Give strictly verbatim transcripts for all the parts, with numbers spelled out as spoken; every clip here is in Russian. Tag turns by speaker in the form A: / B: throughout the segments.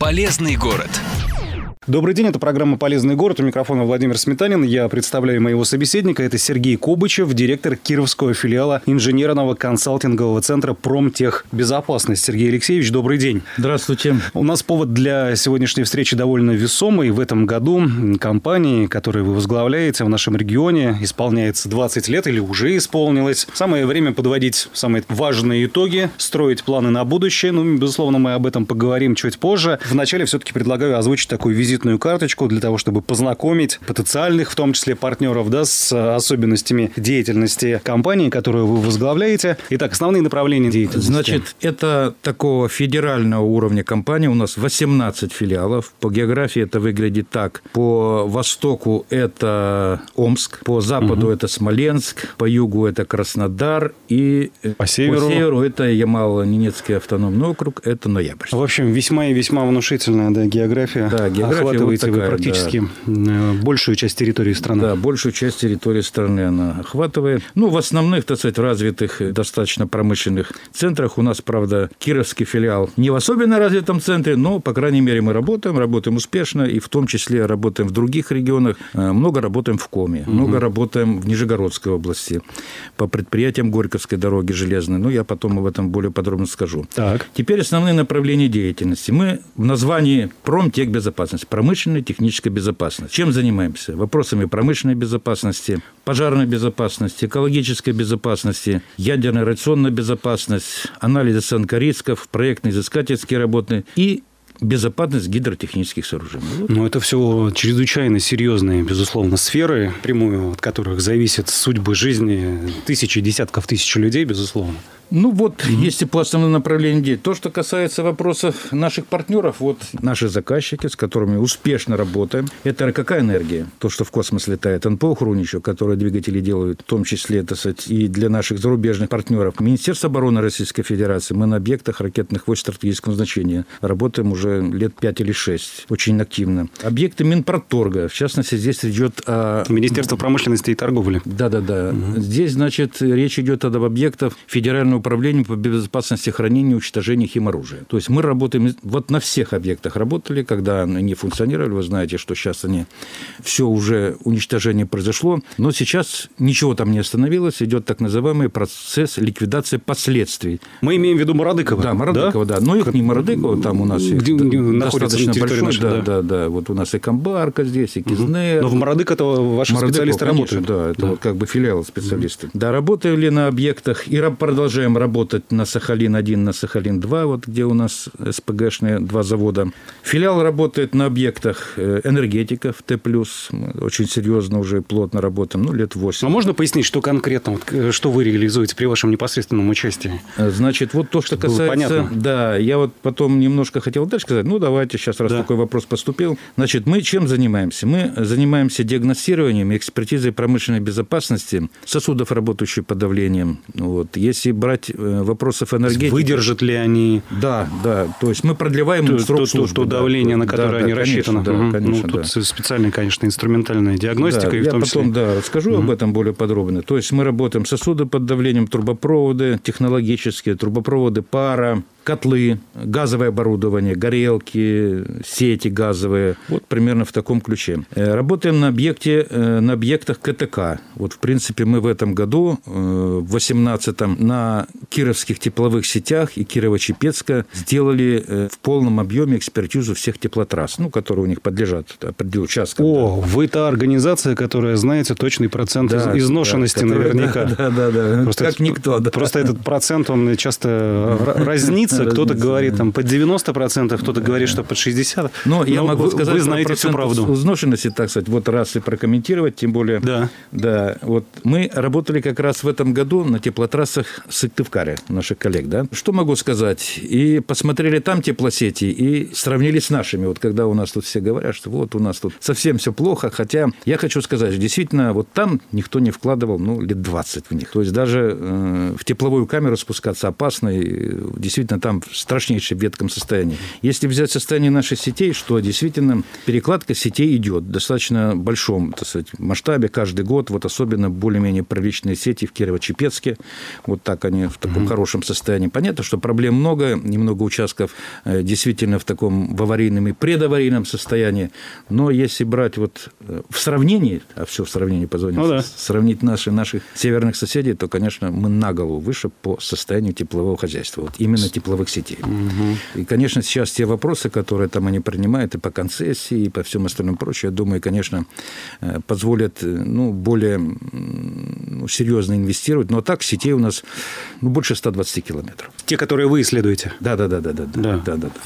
A: Полезный город.
B: Добрый день, это программа «Полезный город». У микрофона Владимир Сметанин. Я представляю моего собеседника. Это Сергей Кобычев, директор кировского филиала инженерного консалтингового центра «Промтехбезопасность». Сергей Алексеевич, добрый день.
C: Здравствуйте.
B: У нас повод для сегодняшней встречи довольно весомый. В этом году компании, которую вы возглавляете в нашем регионе, исполняется двадцать лет или уже исполнилось. Самое время подводить самые важные итоги, строить планы на будущее. Ну, безусловно, мы об этом поговорим чуть позже. Вначале все-таки предлагаю озвучить такую визитную карточку для того, чтобы познакомить потенциальных, в том числе партнеров, да, с особенностями деятельности компании, которую вы возглавляете. Итак, основные направления деятельности.
C: Значит, это такого федерального уровня компания. У нас восемнадцать филиалов. По географии это выглядит так. По востоку это Омск, по западу угу. это Смоленск, по югу это Краснодар и
B: по северу,
C: по северу это Ямало-Ненецкий автономный округ, это Ноябрьск.
B: В общем, весьма и весьма внушительная, да, география.
C: Да, география.
B: Охватываете
C: вот такая,
B: вы практически
C: да.
B: большую часть территории страны.
C: Да, большую часть территории страны она охватывает. Ну, в основных, так сказать, развитых, достаточно промышленных центрах у нас, правда, кировский филиал не в особенно развитом центре, но, по крайней мере, мы работаем, работаем успешно, и в том числе работаем в других регионах. Много работаем в Коми, угу. много работаем в Нижегородской области по предприятиям Горьковской дороги железной. Ну, я потом об этом более подробно скажу.
B: Так.
C: Теперь основные направления деятельности. Мы в названии «Промтехбезопасность». Промышленная техническая безопасность. Чем занимаемся? Вопросами промышленной безопасности, пожарной безопасности, экологической безопасности, ядерной радиационной безопасности, анализ оценка рисков, проектно-изыскательские работы и безопасность гидротехнических сооружений. Вот.
B: Ну, это все чрезвычайно серьезные, безусловно, сферы, прямую от которых зависят судьбы жизни тысячи, десятков тысяч людей, безусловно.
C: Ну, вот, mm-hmm. есть и по основным направлениям деятельности. То, что касается вопросов наших партнеров, вот наши заказчики, с которыми успешно работаем, это какая энергия? То, что в космос летает, эн пэ о Хруничев, которые двигатели делают, в том числе, так сказать, и для наших зарубежных партнеров. Министерство обороны Российской Федерации, мы на объектах ракетных войск стратегического значения работаем уже лет пять или шесть, очень активно. Объекты Минпромторга, в частности, здесь речь идет о...
B: Министерство промышленности и торговли.
C: Да-да-да.
B: Mm-hmm.
C: Здесь, значит, речь идет об объектах федерального управлению по безопасности хранения и уничтожения химоружия. То есть мы работаем, вот на всех объектах работали, когда они не функционировали, вы знаете, что сейчас они, все уже уничтожение произошло, но сейчас ничего там не остановилось, идет так называемый процесс ликвидации последствий.
B: Мы имеем в виду Мародыково.
C: Да, Мародыково, да, да. Но их не Мародыково, там у нас их
B: где, где
C: достаточно большой,
B: наша,
C: да,
B: да.
C: да, да, вот у нас и Камбарка здесь, и Кизнер.
B: Но в Мародыково ваши
C: Мародыково,
B: специалисты
C: конечно,
B: работают.
C: Да, это
B: да.
C: вот как бы филиалы специалисты. Mm-hmm. Да, работали на объектах и продолжаем работать на Сахалин-один, на Сахалин-два, вот где у нас эс пэ гэшные два завода. Филиал работает на объектах энергетиков, Т+, мы очень серьезно уже плотно работаем, ну, лет восемь.
B: А можно пояснить, что конкретно, вот, что вы реализуете при вашем непосредственном участии?
C: Значит, вот то, что
B: Чтобы
C: касается... Да, я вот потом немножко хотел дальше сказать, ну, давайте сейчас, раз да. такой вопрос поступил. Значит, мы чем занимаемся? Мы занимаемся диагностированием и экспертизой промышленной безопасности сосудов, работающих под давлением. Вот. Если брать вопросов энергетики...
B: Выдержат ли они...
C: Да, да. То есть мы продлеваем
B: то,
C: срок
B: то,
C: службы.
B: То, то давление, да, на которое
C: да,
B: они
C: да,
B: рассчитаны.
C: Конечно, да, конечно,
B: ну, тут
C: да.
B: специальная, конечно, инструментальная диагностика.
C: Да,
B: и в
C: я
B: том
C: потом
B: числе...
C: да, расскажу угу. об этом более подробно. То есть мы работаем сосуды под давлением, трубопроводы, технологические, трубопроводы, пара, котлы, газовое оборудование, горелки, сети газовые. Вот примерно в таком ключе. Работаем на объекте, на объектах ка тэ ка. Вот, в принципе, мы в этом году, в восемнадцатом, на кировских тепловых сетях и Кирово-Чепецка сделали в полном объеме экспертизу всех теплотрасс, ну, которые у них подлежат определенным участкам.
B: О,
C: да.
B: вы та организация, которая знаете точный процент да, изношенности, да, наверняка.
C: Да, да, да.
B: Просто
C: как
B: это,
C: никто. Да.
B: Просто этот процент, он часто разнится. Кто-то говорит там под девяносто процентов, кто-то говорит, что под шестьдесят процентов.
C: Но я могу
B: вы,
C: сказать,
B: вы знаете всю правду.
C: Изношенности, так сказать, вот раз и прокомментировать, тем более.
B: Да.
C: Да. Вот мы работали как раз в этом году на теплотрассах Сыктывкара, наших коллег, да. Что могу сказать? И посмотрели там теплосети и сравнили с нашими. Вот когда у нас тут все говорят, что вот у нас тут совсем все плохо, хотя я хочу сказать, действительно, вот там никто не вкладывал, ну, лет двадцать в них. То есть даже э, в тепловую камеру спускаться опасно, и действительно действительно там в страшнейшем ветком состоянии. Если взять состояние наших сетей, что действительно перекладка сетей идет в достаточно большом, так сказать, масштабе каждый год, вот особенно более-менее приличные сети в Кирово-Чепецке, вот так они в таком mm-hmm. хорошем состоянии. Понятно, что проблем много, немного участков действительно в таком в аварийном и предаварийном состоянии, но если брать вот в сравнении, а все в сравнении позвоним, oh, да. сравнить наши, наших северных соседей, то, конечно, мы на голову выше по состоянию теплового хозяйства, вот именно тепловых сетей. Mm-hmm. И, конечно, сейчас те вопросы, которые там они принимают и по концессии, и по всем остальным прочим, я думаю, конечно, позволят ну, более ну, серьезно инвестировать. Но так сетей у нас ну, больше ста двадцати километров.
B: Те, которые вы исследуете?
C: Да, да, да, да, да, да, да, да.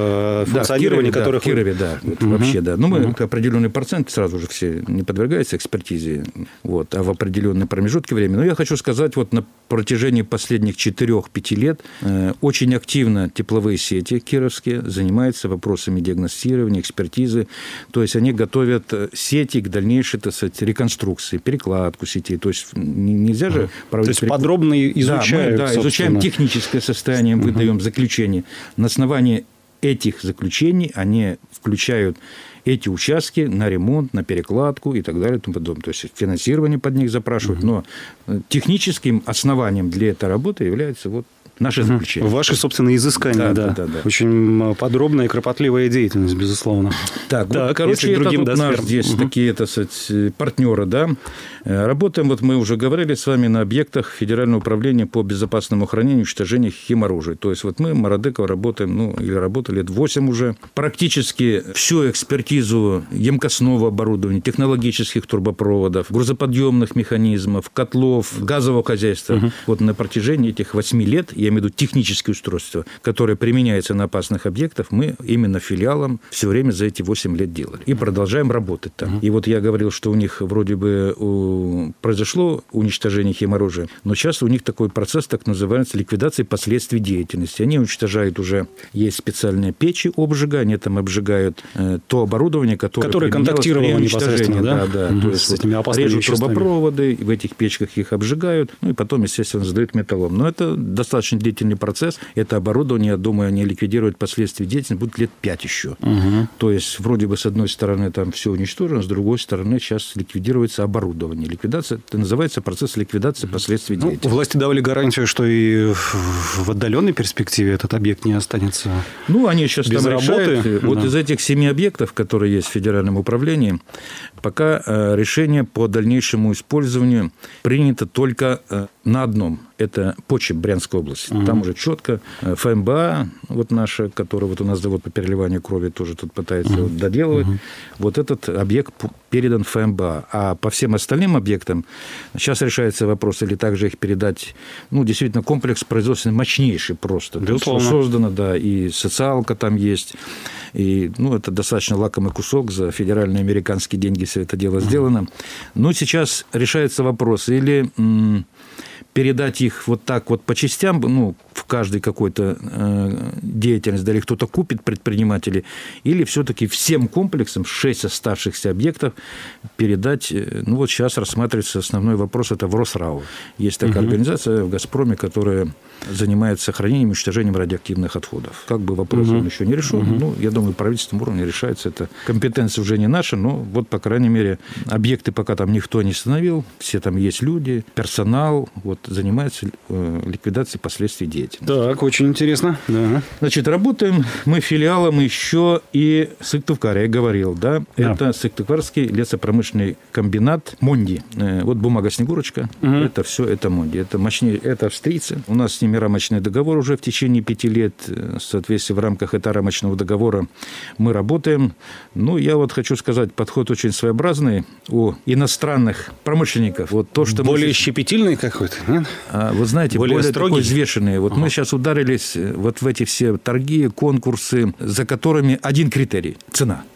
B: В функционировании
C: да,
B: которых
C: в Кирове, да, вот, угу. вообще, да. Ну, мы угу. определенный процент сразу же все не подвергаются экспертизе, вот, а в определенные промежутки времени. Но я хочу сказать, вот на протяжении последних четырёх-пяти лет э, очень активно тепловые сети кировские занимаются вопросами диагностирования, экспертизы. То есть они готовят сети к дальнейшей, так сказать, реконструкции, перекладку сетей. То есть нельзя же проводить...
B: То есть подробно изучают,
C: да, мы, да, изучаем техническое состояние, выдаем uh-huh. заключение. На основании этих заключений они включают эти участки на ремонт, на перекладку и так далее. И тому подобное. То есть финансирование под них запрашивают. Uh-huh. Но техническим основанием для этой работы является вот наши заключения.
B: Ваши собственные изыскания, да, да. да, да. Очень подробная и кропотливая деятельность, безусловно.
C: Так, так вот, короче, это вот наш здесь угу. такие, так сказать, партнеры, да. Работаем, вот мы уже говорили с вами, на объектах Федерального управления по безопасному хранению и уничтожению химоружия. То есть, вот мы, Мародекова, работаем, ну, или работали лет восемь уже. Практически всю экспертизу емкостного оборудования, технологических трубопроводов, грузоподъемных механизмов, котлов, газового хозяйства. Угу. Вот на протяжении этих восьми лет, я имею в виду технические устройства, которые применяются на опасных объектах, мы именно филиалом все время за эти восемь лет делали. И продолжаем работать там. Угу. И вот я говорил, что у них вроде бы у произошло уничтожение химоружия, но сейчас у них такой процесс, так называется, ликвидации последствий деятельности. Они уничтожают уже, есть специальные печи обжига, они там обжигают э, то оборудование, которое,
B: которое контактировало непосредственно, да?
C: Да, да.
B: Угу.
C: То есть с этими опасными режут веществами. Трубопроводы, в этих печках их обжигают, ну и потом, естественно, сдают металлом. Но это достаточно длительный процесс. Это оборудование, я думаю, они ликвидируют последствия деятельности, будет лет пять еще. Угу. То есть, вроде бы, с одной стороны, там все уничтожено, с другой стороны, сейчас ликвидируется оборудование. Ликвидация, это называется процесс ликвидации последствий
B: ну,
C: деятельности.
B: Власти давали гарантию, что и в отдаленной перспективе этот объект не останется
C: Ну, они сейчас
B: без
C: там
B: работы.
C: решают. Вот
B: да.
C: из этих семи объектов, которые есть в федеральном управлении, пока решение по дальнейшему использованию принято только на одном. Это Почеп Брянской области. Uh-huh. Там уже четко ФМБА, вот наша, которая вот у нас завод по переливанию крови тоже тут пытается uh-huh. вот доделывать. Uh-huh. Вот этот объект передан ФМБА. А по всем остальным объектам сейчас решается вопрос, или также их передать, ну, действительно, комплекс производственный мощнейший просто.
B: Безусловно.
C: Создано, да, и социалка там есть. И, ну, это достаточно лакомый кусок, за федеральные американские деньги все это дело uh-huh. сделано. Но сейчас решается вопрос, или м- передать их вот так вот по частям, ну, в каждой какой-то э, деятельности, да, или кто-то купит, предприниматели, или все-таки всем комплексом, шесть оставшихся объектов, передать, ну, вот сейчас рассматривается основной вопрос, это в Росрау. Есть такая угу. организация в «Газпроме», которая занимается сохранением и уничтожением радиоактивных отходов. Как бы вопрос угу. он еще не решен, угу. ну, я думаю, правительственном уровне решается, это компетенция уже не наша, но вот, по крайней мере, объекты пока там никто не остановил, все там есть люди, персонал, вот, занимается э, ликвидацией последствий деятельности.
B: Так, очень интересно. Да.
C: Значит, работаем мы филиалом еще и Сыктывкара, я говорил, да? да. Это Сыктывкарский лесопромышленный комбинат Монди. Э, вот бумага Снегурочка, угу. это все, это Монди. Это мощнее, это австрийцы. У нас с ними рамочный договор уже в течение пяти лет. Соответственно, в рамках этого рамочного договора мы работаем. Ну, я вот хочу сказать, подход очень своеобразный у иностранных промышленников. Вот то, что
B: более
C: мы...
B: щепетильный какой-то, нет?
C: А, вы знаете, более, более такой взвешенный. Вот ага. мы сейчас ударились вот в эти все торги, конкурсы, за которыми один критерий – цена.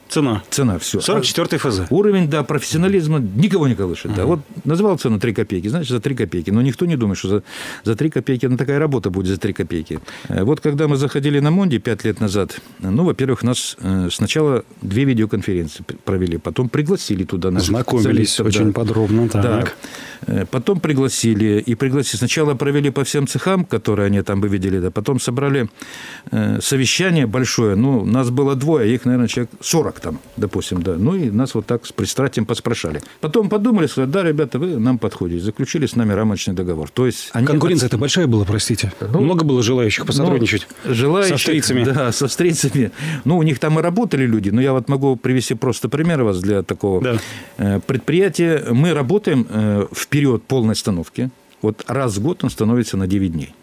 B: Цена.
C: Цена, все.
B: сорок четвёртый эф зэ.
C: Уровень, да, профессионализма никого не колышет. Uh-huh. Да. Вот называл цену три копейки, значит, за три копейки. Но никто не думает, что за, за три копейки, ну, такая работа будет за три копейки. Вот когда мы заходили на Монди пять лет назад, ну, во-первых, нас сначала две видеоконференции провели, потом пригласили туда наших
B: знакомились очень
C: да.
B: подробно. Так.
C: Да. Потом пригласили, и пригласили. Сначала провели по всем цехам, которые они там бы видели, да. Потом собрали совещание большое. Ну, нас было двое, их, наверное, человек сорок там, допустим, да. Ну, и нас вот так с пристрастием поспрашали. Потом подумали, сказали, да, ребята, вы нам подходите. Заключили с нами рамочный договор. То есть они...
B: Конкуренция-то большая была, простите. Ну, много было желающих посотрудничать
C: ну, желающих,
B: с австрийцами.
C: Да, с австрийцами. Ну, у них там и работали люди, но я вот могу привести просто пример вас для такого да. предприятия. Мы работаем в период полной остановки. Вот раз в год он становится на девять дней.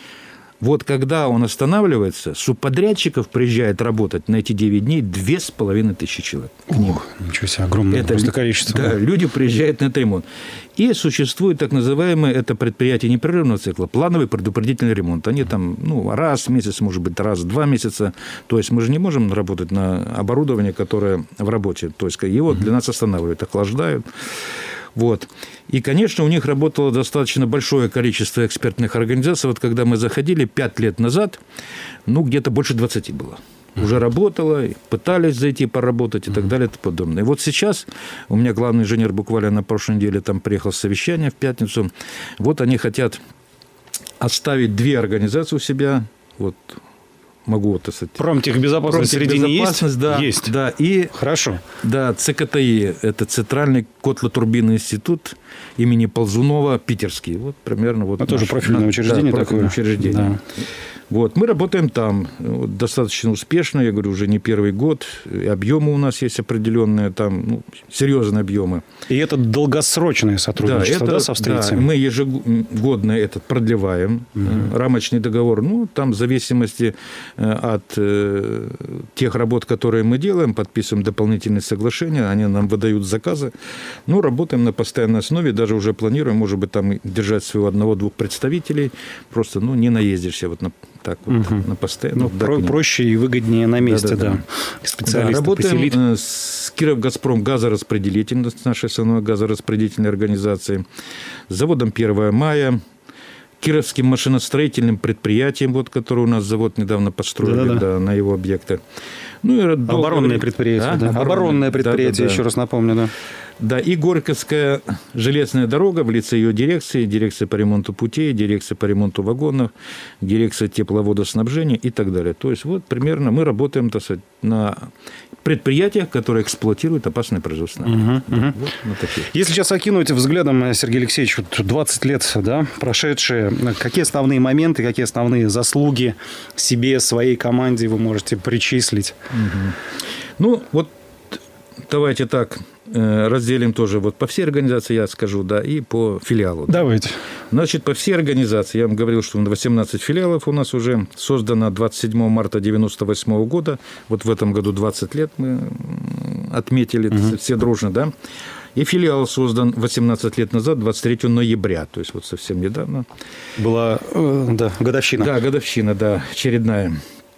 C: Вот когда он останавливается, субподрядчиков приезжает работать на эти девять дней две с половиной тысячи человек.
B: Ух, ничего себе, огромное это просто количество.
C: Да, люди приезжают на этот ремонт. И существует так называемое, это предприятие непрерывного цикла, плановый предупредительный ремонт. Они там, ну, раз в месяц, может быть, раз в два месяца. То есть мы же не можем работать на оборудование, которое в работе. То есть его для нас останавливают, охлаждают. Вот. И, конечно, у них работало достаточно большое количество экспертных организаций. Вот когда мы заходили пять лет назад, ну, где-то больше двадцати было. Уже работало, пытались зайти поработать и так далее и тому подобное. И вот сейчас у меня главный инженер буквально на прошлой неделе там приехал с совещания в пятницу. Вот они хотят оставить две организации у себя. Вот. Могу вот это...
B: Промтехбезопасность в середине есть?
C: Да,
B: есть.
C: Да, и,
B: хорошо.
C: Да, цэ ка тэ и, это Центральный котлотурбинный институт имени Ползунова, питерский. Вот примерно вот.
B: Это тоже профильное учреждение
C: да,
B: такое.
C: Учреждение. Да. Вот, мы работаем там вот, достаточно успешно, я говорю, уже не первый год. И объемы у нас есть определенные, там, ну, серьезные объемы.
B: И это долгосрочное сотрудничество, да, это, да, с австрийцами?
C: Да, мы ежегодно этот продлеваем, угу. рамочный договор. Ну, там в зависимости от тех работ, которые мы делаем, подписываем дополнительные соглашения, они нам выдают заказы. Ну, работаем на постоянной основе, даже уже планируем, может быть, там держать своего одного-двух представителей. Просто, ну, не наездишься вот на... Так вот, угу. на постоянно.
B: Ну, про- проще и выгоднее на месте, да. да, да. Специалисты
C: да, работаем
B: поселить.
C: с Кировгазпром газораспределительной, с нашей основной газораспределительной организацией, с заводом первого мая, Кировским машиностроительным предприятием, вот, который у нас завод недавно построили да, на его объекты. Ну, и
B: оборонное предприятие. А? Да. Оборонное, оборонное предприятие, да, да, еще да. раз напомню, да.
C: Да, и Горьковская железная дорога в лице ее дирекции, дирекция по ремонту путей, дирекция по ремонту вагонов, дирекция тепловодоснабжения и так далее. То есть, вот примерно мы работаем, так сказать, на предприятиях, которые эксплуатируют опасное производство.
B: Угу,
C: да,
B: угу.
C: Вот, вот
B: Если сейчас окинуть взглядом, Сергей Алексеевич, двадцать лет, да, прошедшие, какие основные моменты, какие основные заслуги себе, своей команде вы можете причислить?
C: Угу. Ну, вот давайте так, разделим тоже вот по всей организации, я скажу, да, и по филиалу.
B: Давайте.
C: Значит, по всей организации, я вам говорил, что восемнадцать филиалов у нас уже создано двадцать седьмого марта девяносто восьмого года. Вот в этом году двадцать лет мы отметили, угу. все дружно, да. И филиал создан восемнадцать лет назад, двадцать третьего ноября, то есть вот совсем недавно.
B: Была, да, годовщина.
C: Да, годовщина, да, очередная.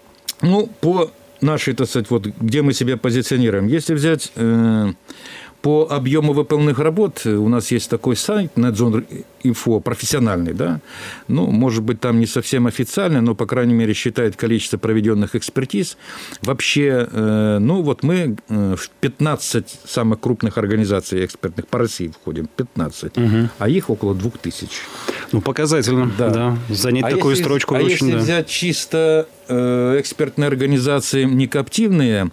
C: Ну, по нашей, так сказать, вот где мы себя позиционируем. Если взять э, по объему выполненных работ, у нас есть такой сайт Надзон Инфо, профессиональный, да, ну, может быть, там не совсем официальный, но, по крайней мере, считает количество проведенных экспертиз. Вообще, э, ну, вот мы в пятнадцать самых крупных организаций экспертных по России входим, пятнадцать, угу. а их около двух тысяч.
B: Ну, показательно, да. да. Занять а такую
C: если,
B: строчку
C: а
B: очень,
C: если
B: да.
C: взять чисто э, экспертные организации не коптивные,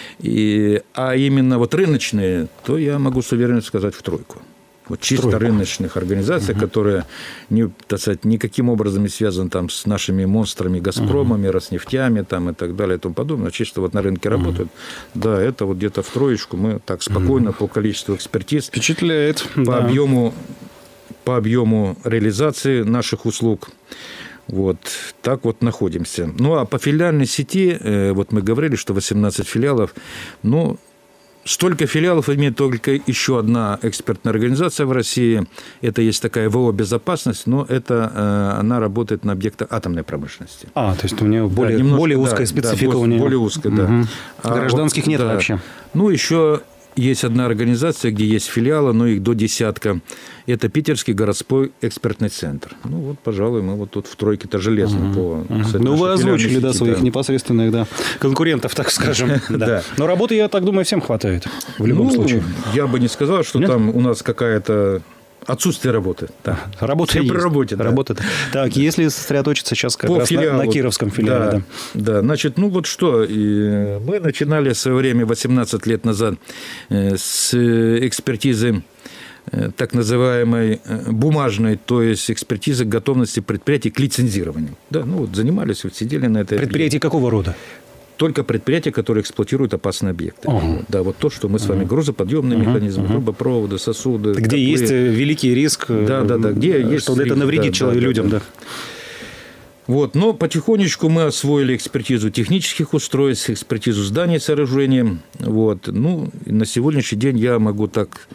C: и, а именно вот рыночные, то я могу с уверенностью сказать в тройку. Вот чисто Тройку. Рыночных организаций, угу. которые не, так сказать, никаким образом не связаны там, с нашими монстрами, Газпромами, угу. Роснефтями там, и так далее и тому подобное, чисто вот на рынке угу. работают. Да, это вот где-то в троечку мы так спокойно угу. по количеству экспертиз.
B: Впечатляет.
C: По,
B: да.
C: объему, по объему реализации наших услуг. Вот так вот находимся. Ну, а по филиальной сети, вот мы говорили, что восемнадцать филиалов, ну, Столько филиалов имеет только еще одна экспертная организация в России. Это есть такая ВО «Безопасность», но это, э, она работает на объектах атомной промышленности.
B: А, то есть у нее более,
C: да, немножко,
B: более узкая
C: да,
B: специфика
C: да,
B: у нее.
C: более узкая, да.
B: Угу.
C: А
B: Гражданских
C: вот,
B: нет
C: да.
B: вообще.
C: Ну, еще есть одна организация, где есть филиалы, но их до десятка. Это Питерский городской экспертный центр. Ну, вот, пожалуй, мы вот тут в тройке-то железно.
B: Угу.
C: По,
B: угу.
C: кстати,
B: ну, вы озвучили,
C: сети,
B: да, своих
C: да.
B: непосредственных, да, конкурентов, так скажем. да. Но работы, я так думаю, всем хватает в любом
C: ну,
B: случае.
C: Я бы не сказал, что
B: Нет?
C: там у нас какая-то... Отсутствие работы. Да.
B: Работа Все
C: при
B: есть.
C: работе, да.
B: Работа. Так, если сосредоточиться сейчас как
C: По
B: раз
C: филиалу,
B: на, на Кировском филиале.
C: Да,
B: Да.
C: да, значит, ну вот что, и мы начинали в свое время, восемнадцать лет назад, с экспертизы так называемой бумажной, то есть экспертизы готовности предприятий к лицензированию. Да, ну вот занимались, вот сидели на этой...
B: Предприятия какого рода?
C: Только предприятия, которые эксплуатируют опасные объекты.
B: Ага.
C: Да, вот то, что мы с вами, грузоподъемные ага. механизмы, ага. трубопроводы, сосуды.
B: Где
C: котлы.
B: Есть великий риск,
C: да, да, да, где
B: что
C: есть
B: это
C: риск,
B: навредит
C: да,
B: человеку,
C: да,
B: людям.
C: Да.
B: Да.
C: Вот, но потихонечку мы освоили экспертизу технических устройств, экспертизу зданий и сооружений. Вот. Ну, на сегодняшний день я могу так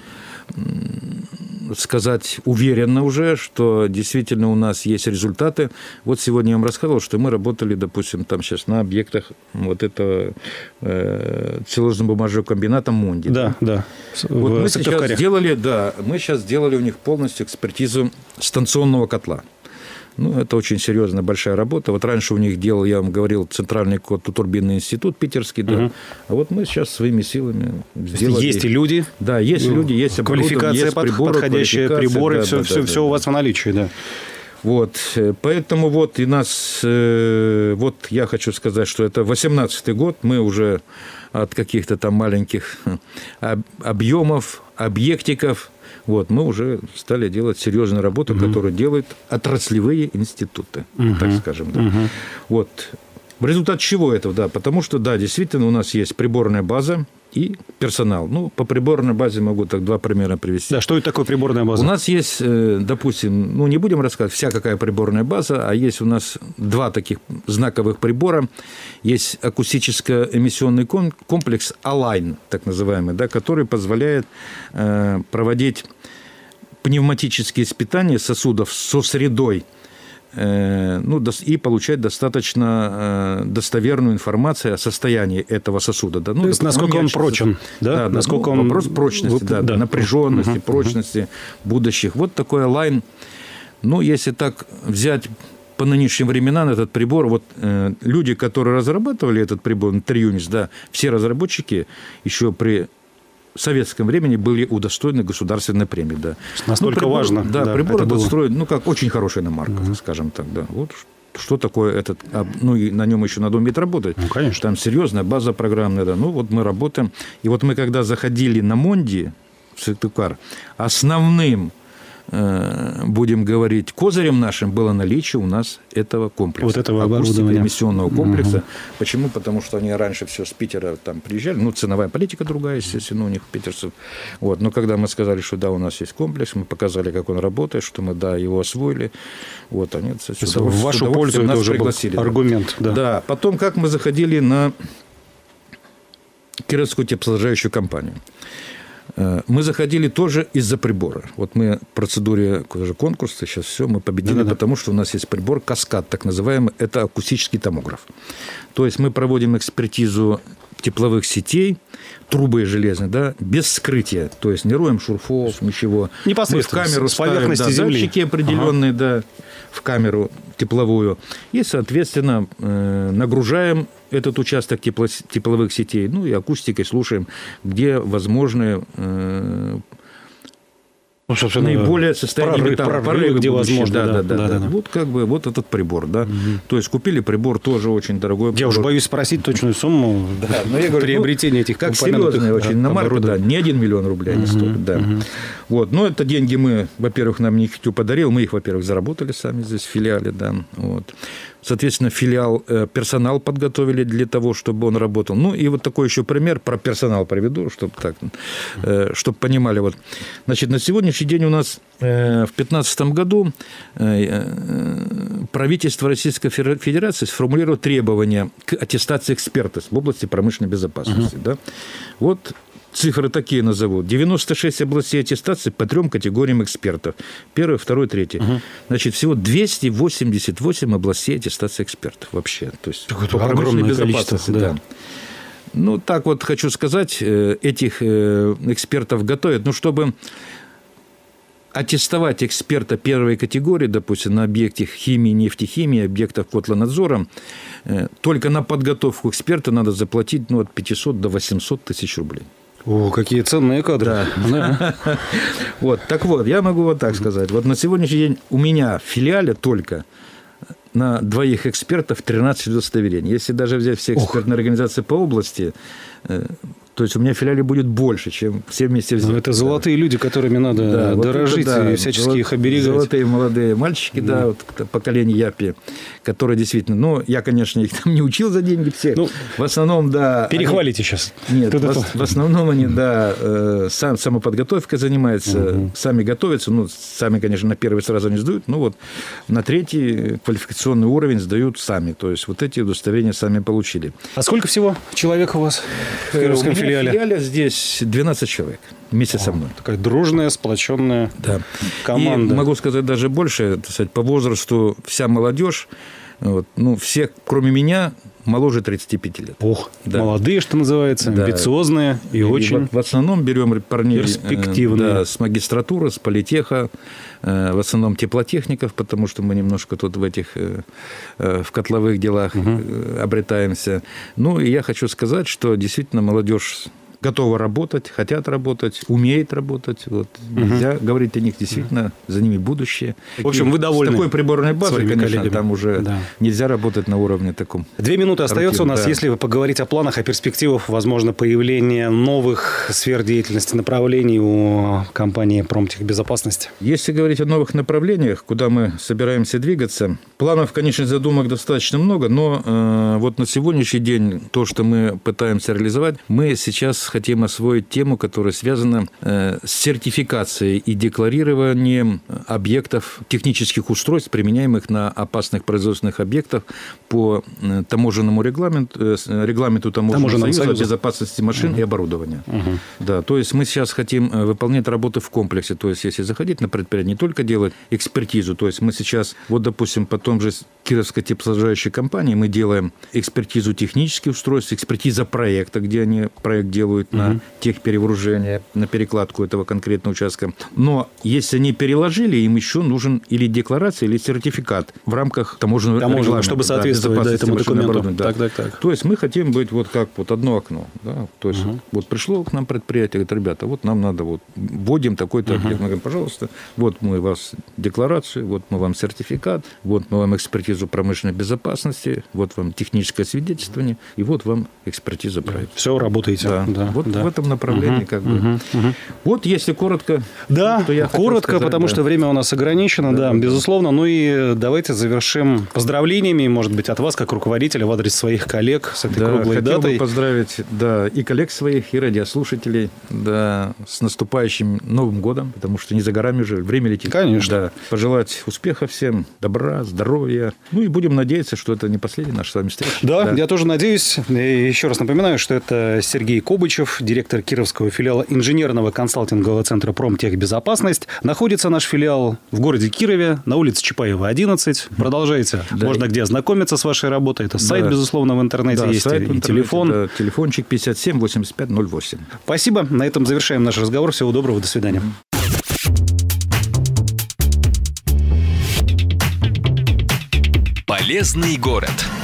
C: сказать уверенно уже, что действительно у нас есть результаты. Вот сегодня я вам рассказывал, что мы работали, допустим, там сейчас на объектах вот этого э, целлюлозно-бумажного комбината «Монди».
B: Да, да.
C: Вот мы сейчас сделали, да, мы сейчас сделали у них полностью экспертизу станционного котла. Ну, это очень серьезная, большая работа. Вот раньше у них делал, я вам говорил, Центральный котлотурбинный институт питерский, да. Угу. А вот мы сейчас своими силами сделали.
B: Есть и люди.
C: Да, есть ну, люди, есть
B: квалификация,
C: есть приборы,
B: подходящие приборы,
C: да,
B: все,
C: да,
B: все,
C: да,
B: все
C: да,
B: у вас в наличии, да.
C: Вот, поэтому вот и нас, вот я хочу сказать, что это восемнадцатый год, мы уже от каких-то там маленьких объемов, объектиков, вот, мы уже стали делать серьезную работу, угу. которую делают отраслевые институты, угу. так скажем. Да. Угу. Вот. В результате чего этого? Да, потому что, да, действительно, у нас есть приборная база и персонал. Ну, по приборной базе могу так два примера привести.
B: Да, что это такое приборная база?
C: У нас есть, допустим, ну, не будем рассказывать, вся какая приборная база, а есть у нас два таких знаковых прибора. Есть акустическо-эмиссионный комплекс Align, так называемый, да, который позволяет э, проводить пневматические испытания сосудов со средой, ну, и получать достаточно достоверную информацию о состоянии этого сосуда. Да, ну,
B: то есть, насколько он прочен, да?
C: Да,
B: насколько
C: ну,
B: он...
C: вопрос прочности, да, да. напряженности, угу, прочности угу. будущих. Вот такой Align. Ну, если так взять по нынешним временам этот прибор, вот э, люди, которые разрабатывали этот прибор, Triunis, да, все разработчики еще при... в советском времени были удостоены государственной премии. Да.
B: Настолько
C: ну, прибор,
B: важно.
C: Да,
B: да,
C: прибор
B: это
C: этот
B: было.
C: строит, ну, как очень хорошая иномарка, uh-huh. скажем так. Да. Вот что такое этот... Ну, и на нем еще надо уметь работать.
B: Ну, конечно.
C: Там серьезная база программная. Да. Ну, вот мы работаем. И вот мы, когда заходили на Монди, в Сыктывкар, основным, э, будем говорить, козырем нашим было наличие у нас этого комплекса.
B: Вот этого оборудования.
C: Эмиссионного комплекса.
B: Угу.
C: Почему? Потому что они раньше все с Питера там приезжали. Ну, ценовая политика другая, естественно, у них питерцев. Вот. Но когда мы сказали, что да, у нас есть комплекс, мы показали, как он работает, что мы, да, его освоили. Вот они
B: сюда, в вашу пользу это уже был аргумент. Да.
C: да. Потом, как мы заходили на Кировскую теплоснабжающую компанию. Мы заходили тоже из-за прибора. Вот мы в процедуре конкурса, сейчас все, мы победили, да-да-да. Потому что у нас есть прибор «Каскад», так называемый, это акустический томограф. То есть мы проводим экспертизу тепловых сетей, трубы железные, да, без скрытия. То есть не роем шурфов, ничего.
B: Непосредственно,
C: мы в камеру
B: с поверхности
C: ставим,
B: земли.
C: Да, датчики определенные, ага. да, в камеру тепловую. И, соответственно, нагружаем этот участок тепло, тепловых сетей, ну и акустикой слушаем, где возможны э, ну, наиболее состояние
B: металла, прорыв, прорыв, где возможно.
C: Да,
B: да,
C: да, да,
B: да,
C: да.
B: да.
C: Вот как бы вот этот прибор, да. Угу. То есть купили прибор тоже очень дорогой.
B: Я уже боюсь спросить точную сумму да, но я говорю, приобретения ну, этих
C: как серьезная очень иномарка, да, не один миллион рублей они угу, стоят, да. Угу. Вот, но это деньги мы, во-первых, нам Никитю подарил, мы их, во-первых, заработали сами здесь в филиале, да, вот. Соответственно, филиал, персонал подготовили для того, чтобы он работал. Ну, и вот такой еще пример про персонал приведу, чтобы так, чтобы понимали. Вот. Значит, на сегодняшний день у нас в две тысячи пятнадцатом году правительство Российской Федерации сформулировало требования к аттестации экспертов в области промышленной безопасности. Uh-huh. Да? Вот цифры такие назову. девяносто шесть областей аттестации по трем категориям экспертов. Первый, второй, третий. Угу. Значит, всего двести восемьдесят восемь областей аттестации экспертов вообще. То есть,
B: по промышленной безопасности. Да.
C: Да. Ну, так вот хочу сказать, этих экспертов готовят, ну, чтобы аттестовать эксперта первой категории, допустим, на объекте химии, нефтехимии, объектах котлонадзора, только на подготовку эксперта надо заплатить ну, от пятисот до восьмисот тысяч рублей.
B: О, какие ценные кадры.
C: Да. Вот, так вот, я могу вот так сказать. Вот на сегодняшний день у меня в филиале только на двоих экспертов тринадцать удостоверений. Если даже взять все экспертные Ох. организации по области, то есть у меня в филиале будет больше, чем все вместе взятые.
B: Это золотые люди, которыми надо да, дорожить вот это, да, и всячески золот, их оберегать.
C: Золотые молодые мальчики, да, да вот поколение Япи, которые действительно... Ну, я, конечно, их там не учил за деньги всех. Ну, в основном, да...
B: Перехвалите они, сейчас.
C: Нет, в, в основном они, да, э, сам, самоподготовкой занимаются, угу. сами готовятся. Ну, сами, конечно, на первый сразу не сдают, но вот на третий квалификационный уровень сдают сами. То есть вот эти удостоверения сами получили.
B: А сколько всего человек у вас в Кировском филиале?
C: В филиале здесь двенадцать человек вместе О, со мной.
B: Такая дружная, сплоченная
C: да.
B: команда.
C: И могу сказать даже больше, так сказать, по возрасту вся молодежь, вот, ну, все, кроме меня, моложе тридцати пяти лет.
B: Ох, да. Молодые, что называется, да. амбициозные и, и очень
C: в, в основном берем парней
B: перспективные.
C: Да, с магистратуры, с политеха, в основном теплотехников, потому что мы немножко тут в этих в котловых делах угу. обретаемся. Ну, и я хочу сказать, что действительно молодежь готовы работать, хотят работать, умеют работать. Вот. Угу. Нельзя говорить о них, действительно, за ними будущее.
B: В общем, вы довольны.
C: С такой приборной базой, конечно,
B: коллегами.
C: Там уже да. нельзя работать на уровне таком.
B: Две минуты остается у нас. Да. Если поговорить о планах, о перспективах, возможно, появления новых сфер деятельности, направлений у компании «Промтехбезопасность».
C: Если говорить о новых направлениях, куда мы собираемся двигаться, планов, конечно, задумок достаточно много, но э, вот на сегодняшний день то, что мы пытаемся реализовать, мы сейчас хотим освоить тему, которая связана э, с сертификацией и декларированием объектов, технических устройств, применяемых на опасных производственных объектах по э, таможенному регламенту, э, регламенту Таможенного союза о безопасности машин угу. и оборудования. Угу. Да, то есть мы сейчас хотим выполнять работы в комплексе. То есть если заходить на предприятие, не только делать экспертизу, то есть мы сейчас, вот допустим, по том же Кировской теплоснабжающей компании мы делаем экспертизу технических устройств, экспертиза проекта, где они проект делают на угу. техперевооружение, на перекладку этого конкретного участка. Но если они переложили, им еще нужен или декларация, или сертификат в рамках таможенного
B: Таможенного,
C: регламента.
B: Чтобы соответствовать да, этому документу.
C: Да.
B: Так, так, так.
C: То есть мы хотим быть вот как вот одно окно. Да? То есть угу. вот пришло к нам предприятие, говорит, ребята, вот нам надо, вот вводим такой-то угу. объект. Мы говорим, пожалуйста, вот мы вас декларацию, вот мы вам сертификат, вот мы вам экспертизу промышленной безопасности, вот вам техническое свидетельствование, и вот вам экспертиза проекта.
B: Все, работаете.
C: Да. Да. Вот да. в этом направлении, угу, как бы. Угу, угу. Вот если коротко.
B: Да,
C: то я
B: коротко, сказать, потому да. что время у нас ограничено, да, да, безусловно. Ну и давайте завершим поздравлениями, может быть, от вас, как руководителя, в адрес своих коллег с этой да, круглой
C: хотел
B: датой.
C: Бы поздравить, да, и коллег своих, и радиослушателей, да, с наступающим Новым годом, потому что не за горами уже, время летит.
B: Конечно.
C: Да. Пожелать успеха всем, добра, здоровья. Ну и будем надеяться, что это не последняя наша с вами встреча.
B: Да, да, я тоже надеюсь. И еще раз напоминаю, что это Сергей Кобычев, директор Кировского филиала инженерного консалтингового центра «Промтехбезопасность». Находится наш филиал в городе Кирове, на улице Чапаева, одиннадцать. Продолжайте. Да. Можно где ознакомиться с вашей работой. Это сайт, да. безусловно, в интернете да, есть, сайт, и интернете, телефон. Да,
C: телефончик пятьдесят семь восемьдесят пять ноль восемь.
B: Спасибо. На этом завершаем наш разговор. Всего доброго. До свидания.
A: Полезный город.